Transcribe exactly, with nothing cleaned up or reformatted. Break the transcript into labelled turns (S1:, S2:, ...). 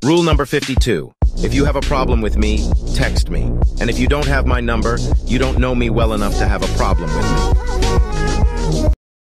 S1: Rule number fifty-two. If you have a problem with me, text me. And if you don't have my number, you don't know me well enough to have a problem with me.